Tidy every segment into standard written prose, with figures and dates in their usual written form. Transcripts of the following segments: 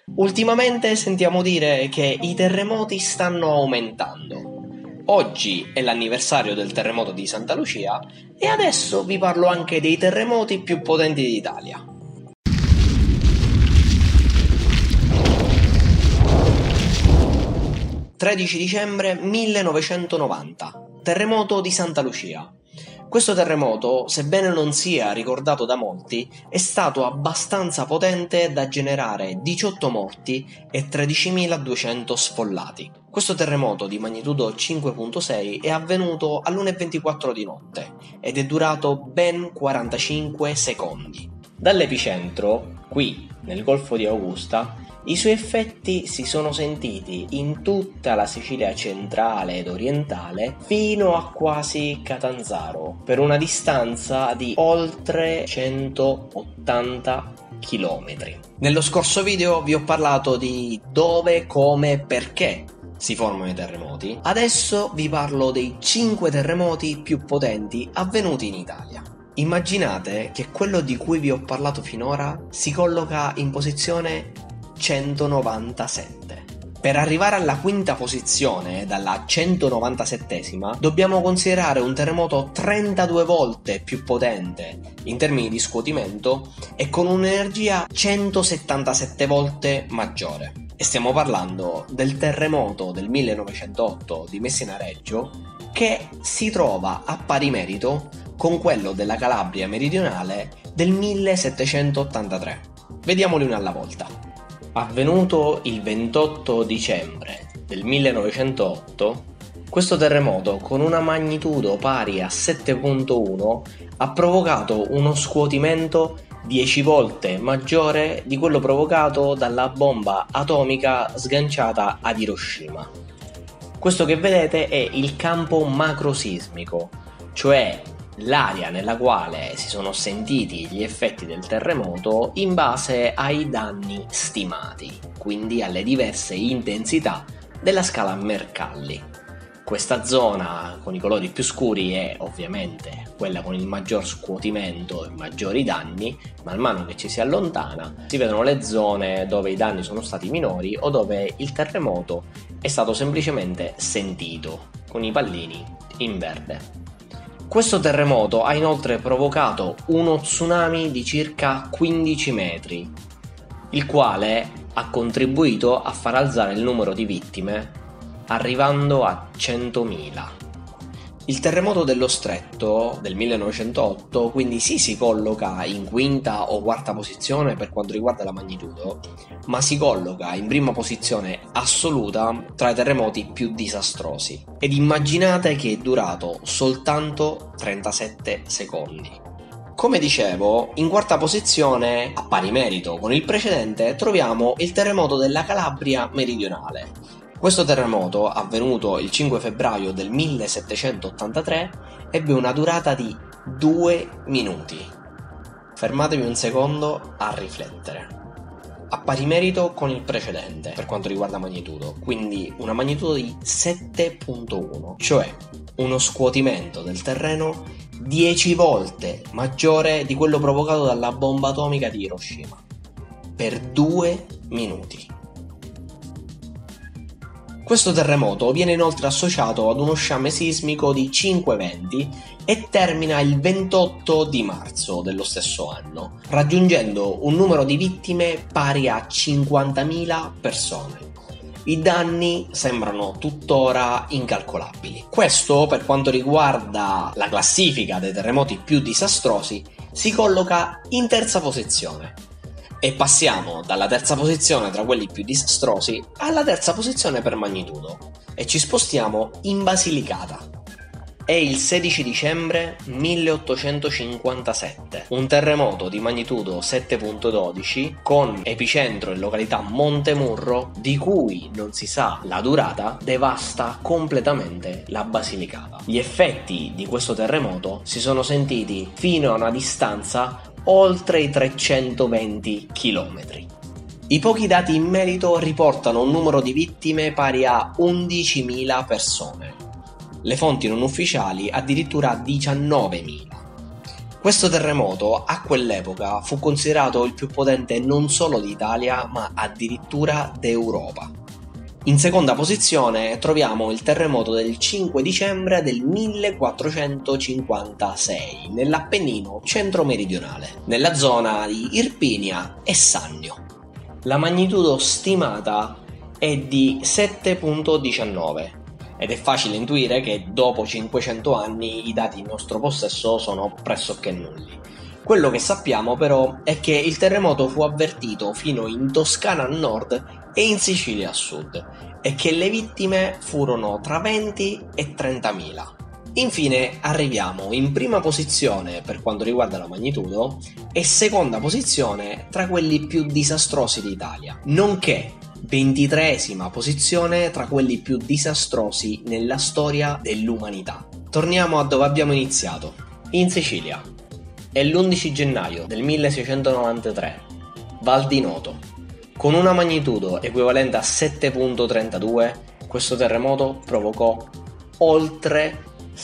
Ultimamente sentiamo dire che i terremoti stanno aumentando. Oggi è l'anniversario del terremoto di Santa Lucia e adesso vi parlo anche dei terremoti più potenti d'Italia. 13 dicembre 1990, terremoto di Santa Lucia. Questo terremoto, sebbene non sia ricordato da molti, è stato abbastanza potente da generare 18 morti e 13.200 sfollati. Questo terremoto di magnitudo 5.6 è avvenuto all'1:24 di notte ed è durato ben 45 secondi. Dall'epicentro, qui nel Golfo di Augusta, i suoi effetti si sono sentiti in tutta la Sicilia centrale ed orientale fino a quasi Catanzaro, per una distanza di oltre 180 km. Nello scorso video vi ho parlato di dove, come, perché si formano i terremoti. Adesso vi parlo dei 5 terremoti più potenti avvenuti in Italia. Immaginate che quello di cui vi ho parlato finora si colloca in posizione 197. Per arrivare alla quinta posizione, dalla 197esima, dobbiamo considerare un terremoto 32 volte più potente in termini di scuotimento e con un'energia 177 volte maggiore. E stiamo parlando del terremoto del 1908 di Messina Reggio, che si trova a pari merito con quello della Calabria meridionale del 1783. Vediamoli una alla volta. Avvenuto il 28 dicembre del 1908, questo terremoto con una magnitudo pari a 7.1 ha provocato uno scuotimento 10 volte maggiore di quello provocato dalla bomba atomica sganciata ad Hiroshima. Questo che vedete è il campo macrosismico, cioè l'area nella quale si sono sentiti gli effetti del terremoto in base ai danni stimati, quindi alle diverse intensità della scala Mercalli. Questa zona con i colori più scuri è ovviamente quella con il maggior scuotimento e maggiori danni. Man mano che ci si allontana si vedono le zone dove i danni sono stati minori o dove il terremoto è stato semplicemente sentito, con i pallini in verde. Questo terremoto ha inoltre provocato uno tsunami di circa 15 metri, il quale ha contribuito a far alzare il numero di vittime arrivando a 100.000. Il terremoto dello Stretto del 1908 quindi sì, si colloca in quinta o quarta posizione per quanto riguarda la magnitudo, ma si colloca in prima posizione assoluta tra i terremoti più disastrosi. Ed immaginate che è durato soltanto 37 secondi. Come dicevo, in quarta posizione, a pari merito con il precedente, troviamo il terremoto della Calabria meridionale. Questo terremoto, avvenuto il 5 febbraio del 1783, ebbe una durata di 2 minuti. Fermatevi un secondo a riflettere. A pari merito con il precedente per quanto riguarda magnitudo, quindi una magnitudo di 7.1, cioè uno scuotimento del terreno 10 volte maggiore di quello provocato dalla bomba atomica di Hiroshima, per 2 minuti. Questo terremoto viene inoltre associato ad uno sciame sismico di 5 eventi e termina il 28 di marzo dello stesso anno, raggiungendo un numero di vittime pari a 50.000 persone. I danni sembrano tuttora incalcolabili. Questo, per quanto riguarda la classifica dei terremoti più disastrosi, si colloca in terza posizione. E passiamo dalla terza posizione tra quelli più disastrosi alla terza posizione per magnitudo e ci spostiamo in Basilicata. È il 16 dicembre 1857, un terremoto di magnitudo 7.12 con epicentro in località Montemurro, di cui non si sa la durata, devasta completamente la Basilicata. Gli effetti di questo terremoto si sono sentiti fino a una distanza oltre i 320 km. I pochi dati in merito riportano un numero di vittime pari a 11.000 persone. Le fonti non ufficiali addirittura 19.000. Questo terremoto a quell'epoca fu considerato il più potente non solo d'Italia, ma addirittura d'Europa. In seconda posizione troviamo il terremoto del 5 dicembre del 1456 nell'Appennino centro-meridionale, nella zona di Irpinia e Sannio. La magnitudo stimata è di 7,19 ed è facile intuire che dopo 500 anni i dati in nostro possesso sono pressoché nulli. Quello che sappiamo però è che il terremoto fu avvertito fino in Toscana a nord e in Sicilia a sud e che le vittime furono tra 20 e 30.000. Infine arriviamo in prima posizione per quanto riguarda la magnitudo e seconda posizione tra quelli più disastrosi d'Italia, nonché 23esima posizione tra quelli più disastrosi nella storia dell'umanità. Torniamo a dove abbiamo iniziato, in Sicilia. È l'11 gennaio del 1693, Val di Noto. Con una magnitudo equivalente a 7,32, questo terremoto provocò oltre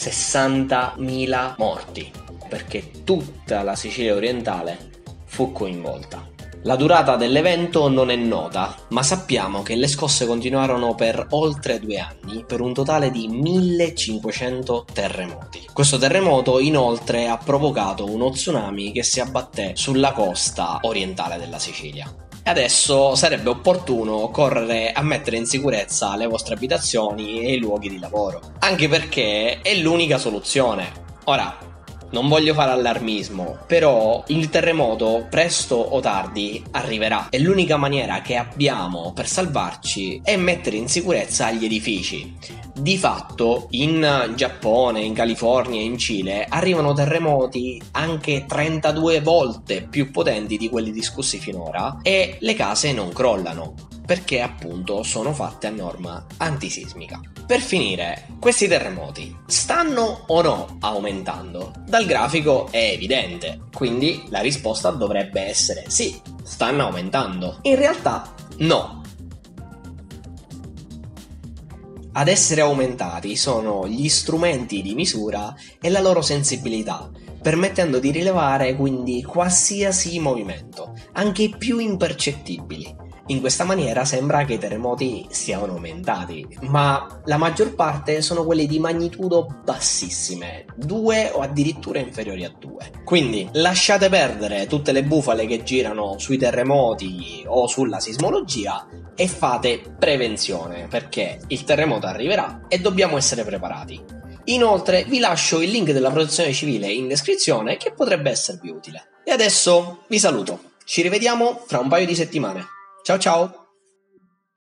60.000 morti, perché tutta la Sicilia orientale fu coinvolta. La durata dell'evento non è nota, ma sappiamo che le scosse continuarono per oltre 2 anni, per un totale di 1500 terremoti. Questo terremoto inoltre ha provocato uno tsunami che si abbatté sulla costa orientale della Sicilia. E adesso sarebbe opportuno correre a mettere in sicurezza le vostre abitazioni e i luoghi di lavoro, anche perché è l'unica soluzione. Ora, non voglio fare allarmismo, però il terremoto presto o tardi arriverà e l'unica maniera che abbiamo per salvarci è mettere in sicurezza gli edifici. Di fatto in Giappone, in California e in Cile arrivano terremoti anche 32 volte più potenti di quelli discussi finora e le case non crollano, perché appunto sono fatte a norma antisismica. Per finire, questi terremoti stanno o no aumentando? Dal grafico è evidente, quindi la risposta dovrebbe essere sì, stanno aumentando. In realtà no. Ad essere aumentati sono gli strumenti di misura e la loro sensibilità, permettendo di rilevare quindi qualsiasi movimento, anche i più impercettibili. In questa maniera sembra che i terremoti siano aumentati, ma la maggior parte sono quelli di magnitudo bassissime, 2 o addirittura inferiori a 2. Quindi lasciate perdere tutte le bufale che girano sui terremoti o sulla sismologia e fate prevenzione, perché il terremoto arriverà e dobbiamo essere preparati. Inoltre vi lascio il link della protezione civile in descrizione che potrebbe esservi utile. E adesso vi saluto, ci rivediamo fra un paio di settimane. Ciao ciao!